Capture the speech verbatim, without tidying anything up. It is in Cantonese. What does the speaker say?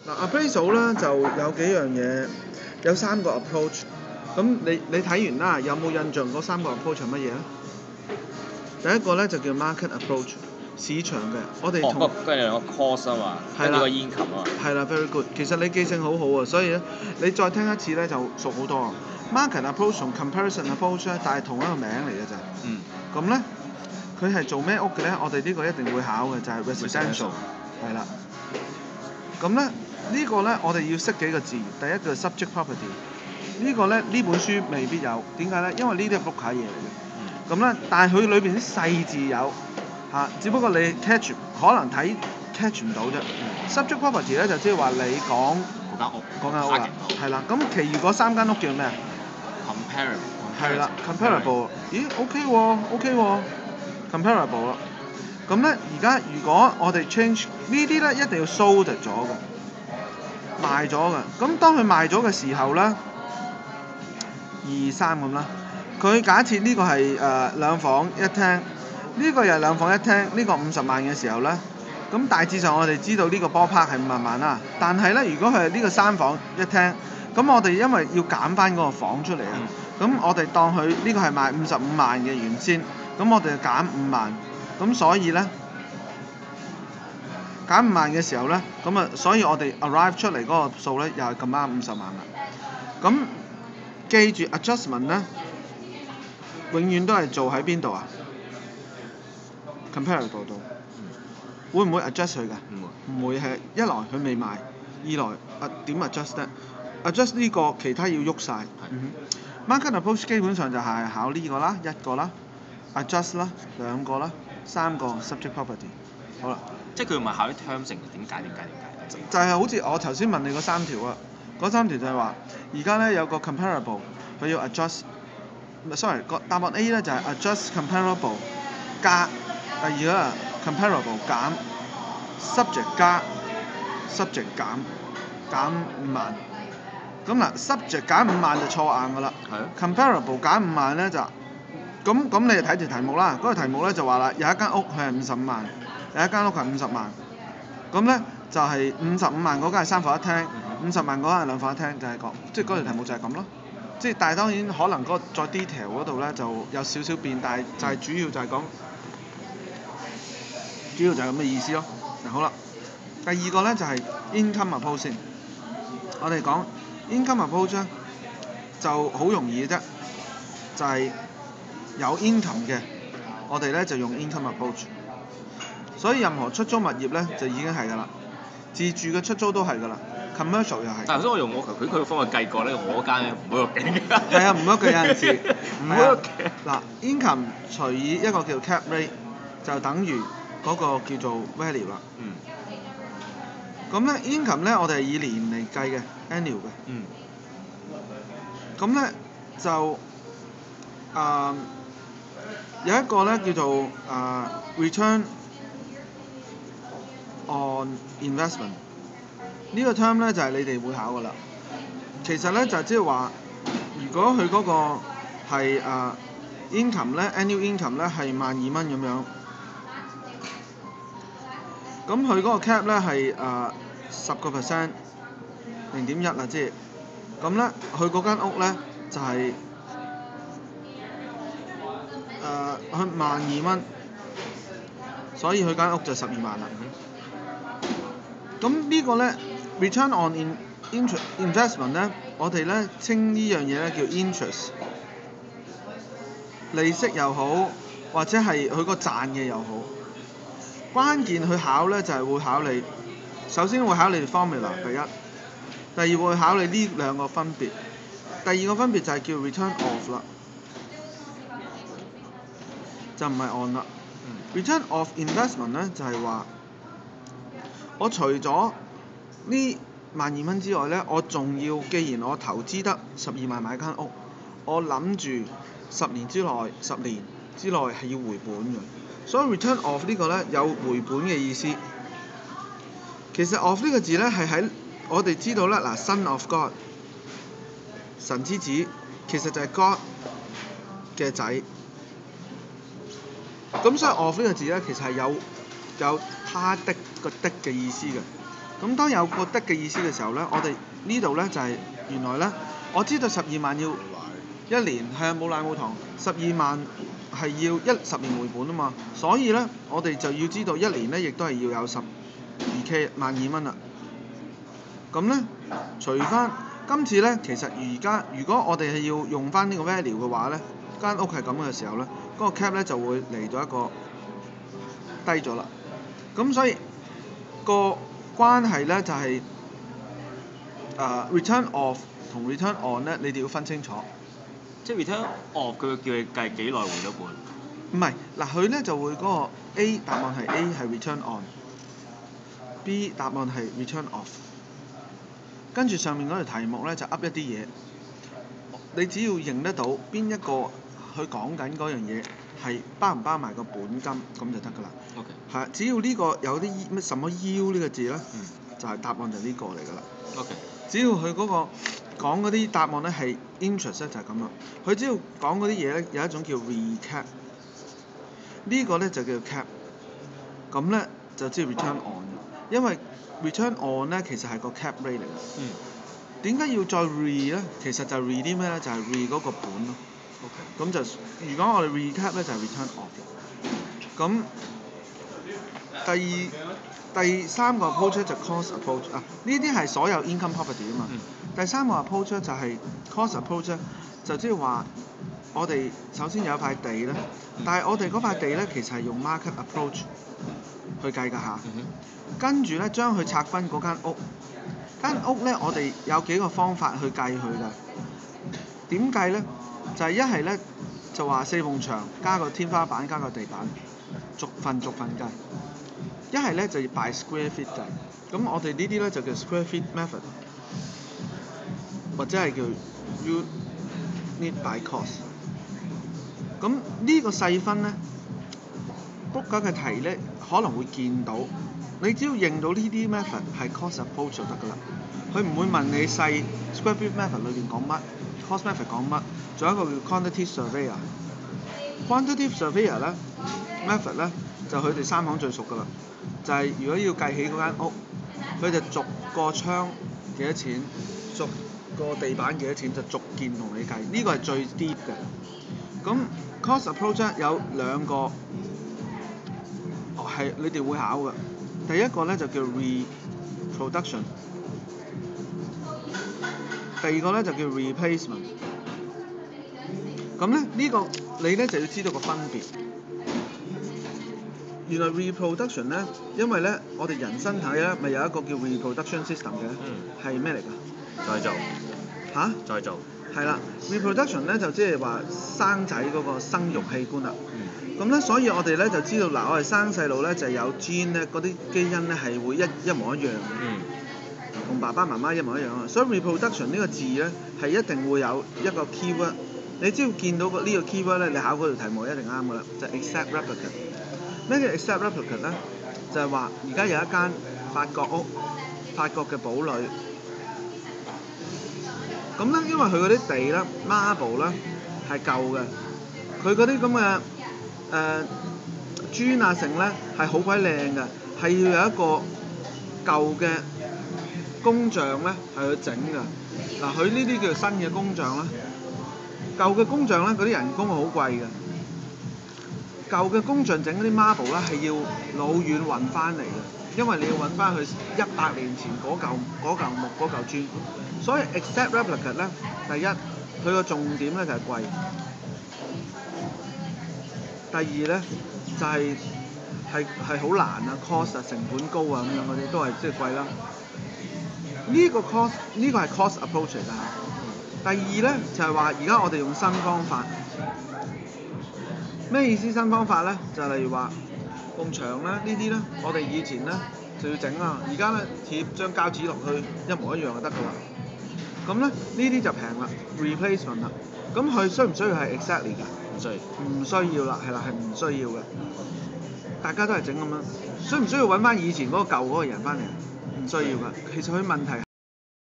嗱 appraisal 咧就有幾樣嘢，有三個 approach。咁你你睇完啦，有冇印象嗰三個 approach 係乜嘢咧？第一個咧就叫 market approach，市場嘅。我哋哦， 同不過跟住兩個 course 啊嘛， 係啦跟住個 income 啊嘛。 係啦，very good。其實你記性好好啊，所以咧你再聽一次咧就熟好多啊。market approach 同 comparison approach 咧，但係同一個名嚟嘅咋。 嗯。 咁咧，佢係做咩屋嘅咧？我哋呢個一定會考嘅就係 residential，係啦。咁咧呢個咧我哋要識幾個字，第一個 subject property。呢個咧呢本書未必有，點解咧？因為呢啲係碌下嘢嚟嘅。咁咧，但係佢裏邊啲細字有嚇，只不過你 catch 可能睇 catch 唔到啫。subject property 咧就即係話你講嗰間屋。 嗰間屋啦，係啦。咁其餘嗰三間屋叫咩啊 ？comparable。 係啦 ，comparable。咦 ，OK 喎，OK 喎 ，comparable 啦。咁咧，而家如果我哋 change 呢啲咧，一定要 sold 咗嘅，賣咗嘅。咁當佢賣咗嘅時候咧，二三咁啦。佢假設呢個係誒、呃、兩房一廳，呢、這個又係兩房一廳，呢、這個五十萬嘅時候咧，咁大致上我哋知道呢個波拍係五十萬啦。但係咧，如果佢係呢個三房一廳，咁我哋因為要減翻嗰個房出嚟啊，咁、嗯、我哋當佢呢個係賣五十五萬嘅原先，咁我哋就減五萬，咁所以咧減五萬嘅時候咧，咁啊，所以我哋 arrive 出嚟嗰個數咧又係咁啱五十萬啦。咁記住 adjustment 咧，永遠都係做喺邊度啊 ？comparable 度，會唔會 adjust 佢㗎？ 唔會。 唔會係一來佢未賣，二來啊點 adjust 咧 ？adjust 呢個其他要喐晒。嗯、market approach 基本上就係考呢個啦，一個啦 ，adjust 啦，兩個啦，三個 subject property。好啦。 即係佢唔係考啲 terms 成點解點解點解？ 就係好似我頭先問你嗰三條啊，嗰三條就係話，而家咧有個 comparable，佢要 adjust，唔係 sorry，個答案 A 咧就係 adjust comparable 加，第二啦 comparable 減 subject 加 subject 減減五萬，咁嗱 subject 減五萬就錯硬㗎啦。 係啊。 comparable 減五萬咧就，咁咁你就睇條題目啦，嗰、嗰個題目咧就話啦，有一間屋佢係五十五萬。有一間屋係五十萬，咁咧就係五十五萬嗰間係三房一廳，五十萬嗰間係兩房一廳，就係、是、講，即係嗰條題目就係咁咯。即係但係當然可能嗰個再 detail 嗰度咧就有少少變，但係就係主要就係講，主要就係咁嘅意思咯。嗱好啦，第二個咧就係、是、income approach 先。我哋講 income approach 咧就好容易嘅啫，就係、是、有 income 嘅，我哋咧就用 income approach。所以任何出租物業咧就已經係㗎啦，自住嘅出租都係㗎啦 ，commercial 又係。 但係所以我用我佢佢個方法計過咧，我間咧唔會喐嘅。 係啊，唔喐嘅有陣時。 唔會喐嘅。 嗱 ，income 除以一個叫 cap rate，就等於嗰個叫做 value 啦。 嗯。 咁咧 income 咧，我哋係以年嚟計嘅 annual 嘅。 嗯。 咁咧就啊、呃、有一個咧叫做啊、呃、return on investment 呢個 term 咧就係、是、你哋會考㗎啦。其實咧就即係話，如果佢嗰個係啊、呃、income 咧 annual income 咧係萬二蚊咁樣，咁佢嗰個 cap 咧係啊十個 percent 零點一啦，即係咁咧，佢嗰間屋咧就係誒佢萬二蚊，所以佢間屋就十二萬啦。咁呢個咧 return on in interest investment 咧，我哋咧稱呢樣嘢咧叫 interest，利息又好，或者係佢個賺嘅又好。關鍵去考咧就係、是、會考你，首先會考你 formula 第一，第二會考你呢兩個分別。第二個分別就係叫 return of 啦，就唔係 on 啦。return of investment 咧就係、是、話，我除咗呢萬二蚊之外咧，我仲要，既然我投資得十二萬買間屋，我諗住十年之內、十年之內係要回本嘅。所以 return of 呢個咧有回本嘅意思。其實 of 呢個字咧係喺我哋知道咧，嗱 Son of God 神之子，其實就係 God 嘅仔。咁所以 of 呢個字咧其實係有有他的個的嘅意思嘅。 咁當有個的嘅意思嘅時候咧，我哋呢度咧就係、是、原來咧，我知道十二萬要一年係啊冇奶冇糖，十二萬係要一十年回本啊嘛，所以咧我哋就要知道一年咧亦都係要有十二 K 萬二蚊啦。咁咧除翻今次咧，其實而家如果我哋係要用翻呢個 value 嘅話咧，間屋係咁嘅時候咧，嗰、那個 cap 咧就會嚟到一個低咗啦。咁所以個關係咧就係、是、誒、uh, return off 同 return on 咧，你哋要分清楚。 即係 return off 佢會叫你計幾耐回到本？ 唔係嗱，佢咧就會嗰個 A 答案係 A 係 return on，B 答案係 return off。跟住上面嗰條題目咧就噏一啲嘢，你只要認得到邊一個佢講緊嗰樣嘢係包唔包埋個本金咁就得㗎啦。 OK。 係啊，只要呢個有啲乜什麼 yield 呢個字咧， 嗯、 就係答案就呢個嚟㗎啦。 OK。只要佢嗰、嗰個講嗰啲答案咧係 interest 咧就係咁啦。佢只要講嗰啲嘢咧有一種叫 recap， 呢個咧就叫 cap， 咁咧就即係 return on， 因為 return on 咧其實係個 cap rate 嚟嘅。 嗯。點解要再 re 咧？其實就 re 啲咩咧？就係、是、re 嗰個本咯。 OK。 咁就如果我哋 recap 咧就係、是、return off。咁第二第三個 approach 咧就 cost approach 啊，呢啲係所有 income property 啊嘛。嗯、第三個 approach 咧就係 cost approach 咧，就即係話我哋首先有一塊地咧，嗯、但係我哋嗰塊地咧其實係用 market approach 去計㗎嚇。嗯、跟住咧將佢拆分嗰間屋。間屋咧，我哋有幾個方法去計佢㗎。點計咧？就係一係咧就話四埲牆加個天花板加個地板，逐份逐份計。一係咧就要 by square feet 計。咁我哋呢啲咧就叫 square feet method，或者係叫 unit by cost。咁呢個細分咧 book 緊嘅題咧可能會見到。你只要認到呢啲 method 係 cost approach 就得㗎啦，佢唔會問你細 square feet method 裏邊講乜 ，cost method 講乜，仲有一個叫 quantity surveyor。quantity surveyor 咧 method 咧就佢哋三行最熟㗎啦，就係、是、如果要計起嗰間屋，佢就逐個窗幾多錢，逐個地板幾多錢，就逐件同你計，呢、這個係最 deep 嘅。咁 cost approach 有兩個係你哋會考嘅。第一個咧就叫 reproduction， 第二個咧就叫 replacement。咁咧呢個你咧就要知道個分別。原來 reproduction 咧，因為咧我哋人身體咧咪有一個叫 reproduction system 嘅，係咩嚟㗎？ 再做。 吓、啊？ 再做。係啦 ，reproduction 咧就即係話生仔嗰個生育器官啦。咁咧，所以我哋咧就知道嗱，我哋生細路咧就有 gene 咧，嗰啲基因咧係會一一模一樣嘅，同、嗯、爸爸媽媽一模一樣啊。所以 reproduction 呢個字咧係一定會有一個 keyword， 你只要見到個呢個 keyword 咧，你考嗰條題目一定啱噶啦，就係、exact replicate。咩叫 exact replicate 咧？就係話而家有一間法國屋，法國嘅堡壘。咁咧，因為佢嗰啲地咧 marble 咧係舊嘅，佢嗰啲咁嘅。誒、呃、磚啊，成咧係好鬼靚嘅，係要有一個舊嘅工匠咧係去整㗎。嗱，佢呢啲叫做新嘅工匠啦，舊嘅工匠咧嗰啲人工係好貴嘅。舊嘅工匠整嗰啲 marble 咧係要老遠運翻嚟嘅，因為你要揾翻佢一百年前嗰嚿嗰嚿木嗰嚿磚。所以 exact replicate 咧，第一佢個重點咧就係貴。第二咧就係係係好難啊 ，cost 啊成本高啊咁樣嗰啲都係即係貴啦。呢、這個 cost 呢個係 cost approach 嚟㗎。第二咧就係話而家我哋用新方法，咩意思新方法咧？就係、例如話埲牆啦，呢啲咧我哋以前咧就要整啊，而家咧貼張膠紙落去一模一樣就得㗎啦。咁咧呢啲就平啦 ，replacement 啦。咁佢需唔需要係 exactly 㗎？唔需要。唔需要啦，係啦，係唔需要嘅。大家都係整咁樣，需唔需要揾翻以前嗰個舊嗰個人翻嚟？唔需要㗎。其實佢問題。